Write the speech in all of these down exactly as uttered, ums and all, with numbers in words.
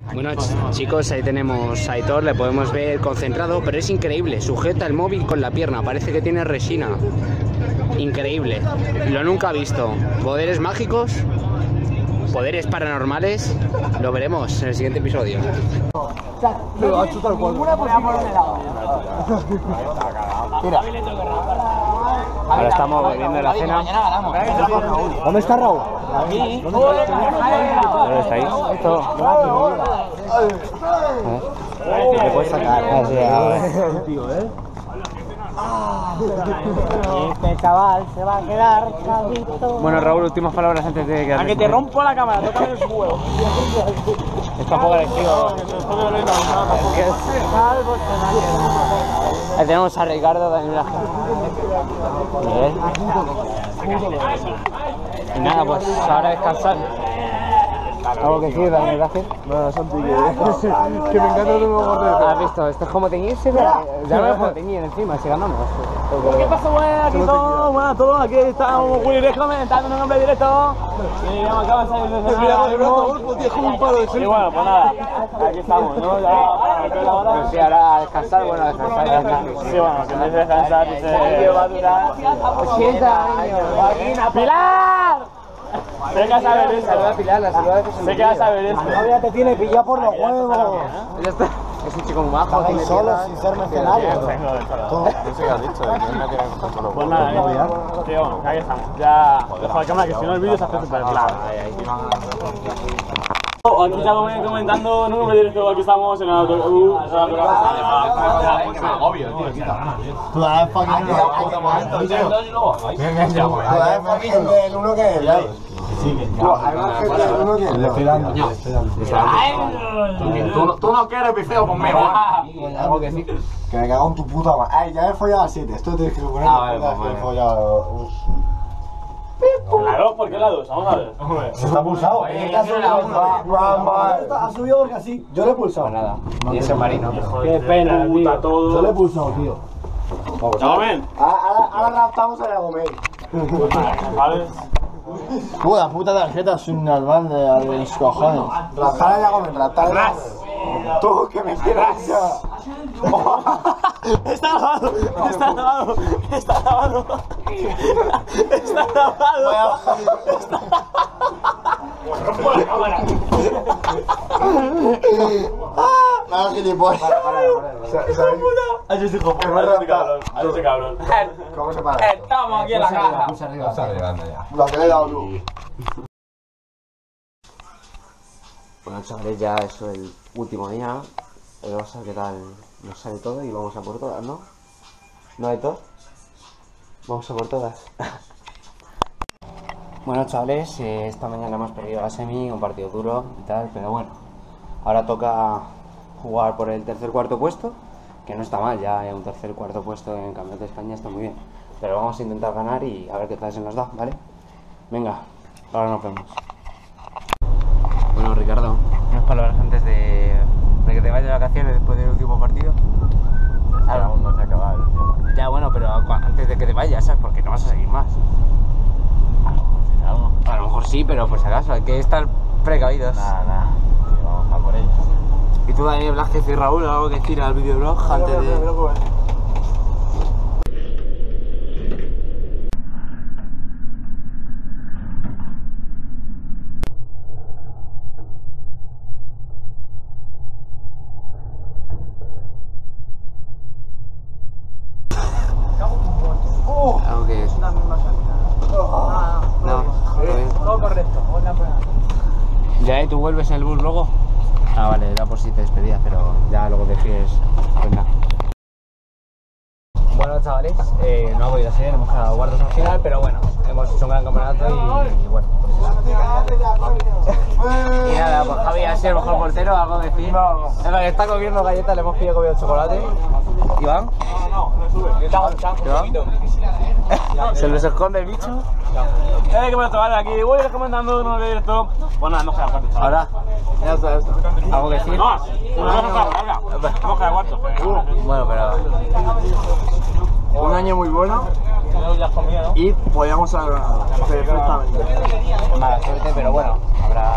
Bueno chicos, ahí tenemos a Aitor, le podemos ver concentrado, pero es increíble, sujeta el móvil con la pierna, parece que tiene resina. Increíble, lo nunca visto. Poderes mágicos, poderes paranormales, lo veremos en el siguiente episodio. Mira. Ahora estamos bebiendo la cena. ¿Dónde está Raúl? Aquí. ¿Dónde estáis? Esto. ¿Me puedes sacar? Este chaval se va a quedar chavito. Bueno, Raúl, últimas palabras antes de que... A que te rompo la cámara, tócame los huevos. Está un poco agresivo. Ahí tenemos a Ricardo también. Y nada, pues ahora descansar. ¿Algo que decir, Daniel Vázquez? Bueno, Santi, que, que me encanta tu nuevo gordo. ¿Has visto? Esto es como teñirse, ya no es como teñir encima, si ganamos. ¿Qué pasa, bueno? Aquí todos, bueno, todos, aquí estamos Willy comentando en un nombre directo. Y me acaba de salir de cenar. Y bueno, pues nada, aquí estamos, ¿no? Ya, pues sí, ahora a descansar, bueno, a descansar. Sí, bueno, si no es descansar, dice... va a durar ochenta años. ¡Pilar! Sé que vas a ver esto. Saluda a Pilar, la saluda de Sé que vas a ver esto. La novia te tiene pillado por los huevos. Ya está. Es un chico muy majo. Estáis solos sin ser mercenarios. No sé qué has dicho, que no tiene control. Pues nada, tío, aquí estamos. Ya, dejo la cámara que si no el vídeo se hace súper claro. Aquí estamos comentando en un número directo, aquí estamos en el autobús. Obvio, tío. Tú la ves fucking el uno que es el lado. Sí, que además que el uno que es el lado. Tú no quieres pifeo conmigo. Algo que sí. Que me cago en tu puta madre. Ay, ya he follado a siete. Esto tienes que poner. Ah, vale, pues que vale. he follado. La dos, ¿por qué la dos? Vamos a ver. Se está pulsado. Ha subido porque así. Yo le he pulsado. Pues nada. Y ese marino. Qué pena, puta, todo. Yo le he pulsado, tío. ¿Llamen? Ahora, ahora raptamos a la Gomez. ¿Vale? Puta puta tarjeta es un normal de los cojones. Raptar a la Gomez, raptar a la Gomez. Tú que me quieras ya. Está grabado, está grabado, está grabado. Está grabado. Nada, gilipollas. Ay, yo soy hijo, cabrón. Ay, soy cabrón. ¿Cómo se para? Estamos aquí en la caja. Lo que le he dado tú. Bueno chavales, ya eso es el último día. Vamos a ver qué tal nos sale todo y vamos a por todas, ¿no? ¿No hay todo? Vamos a por todas. Bueno chavales, eh, esta mañana hemos perdido la semi, un partido duro y tal, pero bueno. Ahora toca jugar por el tercer cuarto puesto, que no está mal, ya un tercer cuarto puesto en el Campeonato de España está muy bien. Pero vamos a intentar ganar y a ver qué tal se nos da, ¿vale? Venga, ahora nos vemos. Bueno Ricardo, unas palabras antes de, de que te vayas de vacaciones después del último partido. Ahora aún no se acaba el último. Ya bueno, pero antes de que te vayas, ¿sabes? Porque no vas a seguir más. Algo. A lo mejor sí, pero por si acaso, hay que estar precavidos. Nada, nada. Vamos a por ello. ¿Y tú, Daniel Vázquez y Raúl, algo que decir al videoblog antes de...? ¿Algo que es? No, todo bien. Todo correcto. ¿Ya, eh? ¿Tú vuelves en el bus luego? Ah, vale, era por si te despedías, pero ya luego decides. Pues nada. Bueno, chavales, eh, no ha podido ser, hemos quedado cuartos al final, pero bueno, hemos hecho un gran campeonato y, y bueno, pues eso. Y nada, pues Javi ha sido el mejor portero, algo que decir. En la que está comiendo galletas, le hemos pillado comido chocolate. ¿Iván? No, no, no sube. ¿Iván? ¿Se les esconde el bicho? Eh, que bueno, chavales, aquí voy recomendando uno de directo. Bueno, nada, hemos quedado cuartos. Ahora, ya está esto. ¿Algo que decir? No, no hemos quedado cuartos. Hemos quedado cuartos. Bueno, pero... Un año muy bueno Ya has comido, ¿no? y podíamos haber ganado perfectamente. Mala suerte, pero bueno, habrá...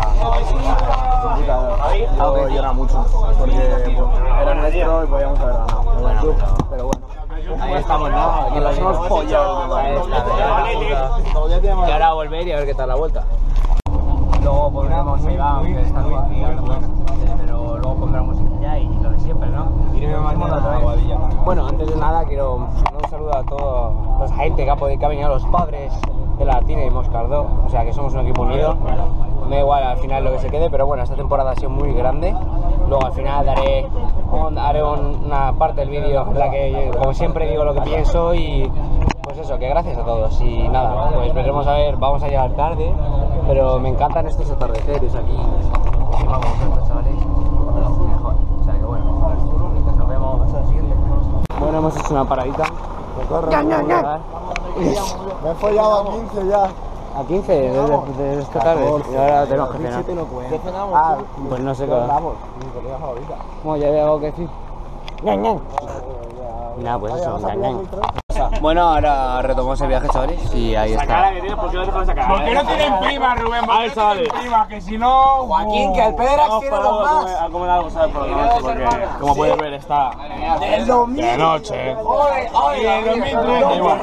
Algo llora mucho, porque era nuestro y podíamos haber ganado. Bueno, pero, Pero bueno. ahí estamos, ¿no? Aquí Nos hemos follado. Ahí está, y ahora a volver y a ver qué tal la vuelta. Luego pondremos música, aunque está muy pero luego pondremos musiquilla y lo de siempre, ¿no? Bueno, antes de nada quiero mandar un saludo a toda la gente que ha, podido, que ha venido, a los padres de la Latina y Moscardó, o sea que somos un equipo unido. Me da igual al final lo que se quede, pero bueno, esta temporada ha sido muy grande. Luego al final daré, haré una parte del vídeo en la que, como siempre, digo lo que pienso y pues eso, que gracias a todos. Y nada, pues veremos a ver, vamos a llegar tarde, pero me encantan estos atardeceres aquí. Encima con vosotros, chavales, mejor. O sea que bueno, nos vemos hasta el siguiente. Bueno, hemos hecho una paradita. ¡Ya, ya, ya! Me he follado a quince ya. A quince desde, desde esta tarde y ahora tenemos que cenar. ¿Qué cenamos? Ah, pues no sé qué. Vamos, mi comida favorita. Bueno, ya había algo que decir. ¡Ñan, ñan! Y nada, pues eso, ñan, ñan. Bueno, ahora retomamos el viaje, chavales, y ahí está. Cara que tienes, ¿por qué no dejas de sacar? ¿Por qué no tienen prima, Rubén? A ver, chavales. Prima, que si no... Joaquín, que el Pedro tiene dos más. A comer algo, ¿sabes? Por la noche, porque, como puedes ver, está... ¡El dos mil! De noche, ¿eh? ¡Oye, oye! Y el dos mil tres, igual.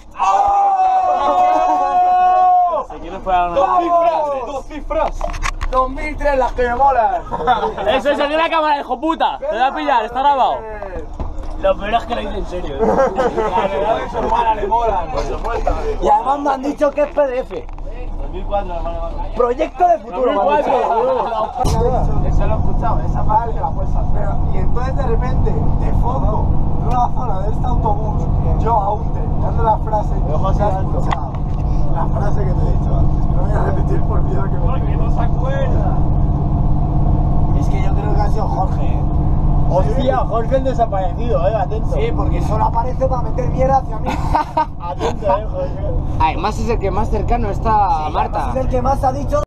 Si quieres fuera una... ¡Dos cifras! dos mil tres, las que me molan. Eso es el de la cámara, hijo puta. Te voy a pillar, está grabado. Lo peor es que lo hice en serio. La verdad es que su hermana le molan. Y además me han dicho que es P D F. dos mil cuatro, hermano. Proyecto de futuro. dos mil cuatro, Eso lo he escuchado, esa parte la puedes hacer. Y entonces de repente, de fondo, en una zona de este autobús, yo aún terminando la frase, no se ha escuchado la frase que te he dicho antes. Que no voy a repetir por miedo que me... Porque no se acuerda. Es que yo creo que ha sido Jorge, ¿eh? Hostia, Jorge el desaparecido, eh, atento. Sí, porque solo aparece para meter mierda hacia mí. Atento, eh, Jorge. Además es el que más cercano está a Marta. Es el que más ha dicho.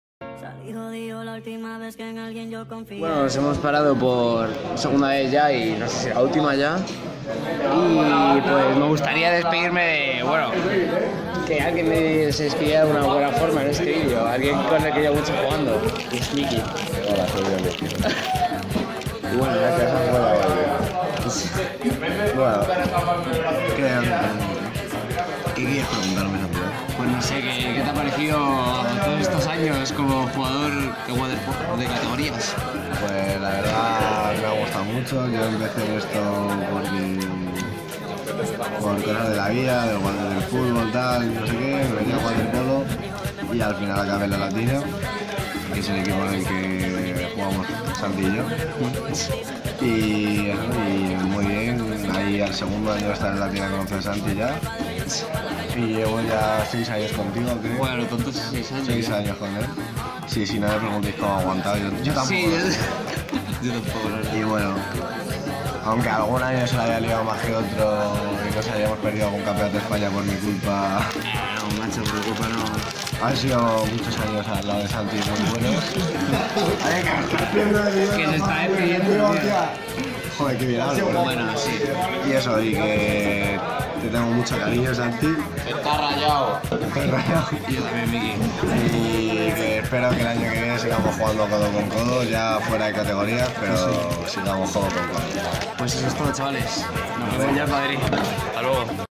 Bueno, nos hemos parado por segunda vez ya y no sé si la última ya. Y pues me gustaría despedirme de, bueno, que alguien me se despidiera de una buena forma en este vídeo. Alguien con el que llevo mucho jugando. Es Miki. Hola, soy yo, Miki. Y bueno, Gracias, hola, bueno, ¿qué, ¿qué quieres preguntarme, Santiago? pues no sé, ¿qué, qué te ha parecido todos estos años como jugador de waterpolo de categorías? Pues la verdad me ha gustado mucho. Yo empecé en esto porque, por cosas de la vida, del, del fútbol, tal, no sé qué, me metí a waterpolo y al final acabé en la Latina, que es el equipo en el que jugamos Santi y yo. Y, y muy bien, ahí al segundo año de estar en la Latina conocí a Santi ya. Y llevo ya seis años contigo, creo. Bueno, tontos seis años. Seis ya. años con él. Sí, si no me preguntéis cómo he aguantado, yo, yo tampoco. Sí, yo, yo tampoco, la verdad. Y bueno, aunque algún año se la haya liado más que otro y nos hayamos perdido algún campeonato de España por mi culpa. Ah, no, macho, por culpa no. Han sido muchos años al lado de Santi muy buenos. Que se está despidiendo. Joder, qué viral. Bueno, sí. Y eso, y que te tengo mucho cariño, Santi. Está rayado. Estoy rayado. Y yo también, Miki. Y que espero que el año que viene sigamos jugando codo con codo, ya fuera de categorías, pero sigamos codo con codo. Pues eso es todo, chavales. Nos vemos ya en Madrid. Hasta luego.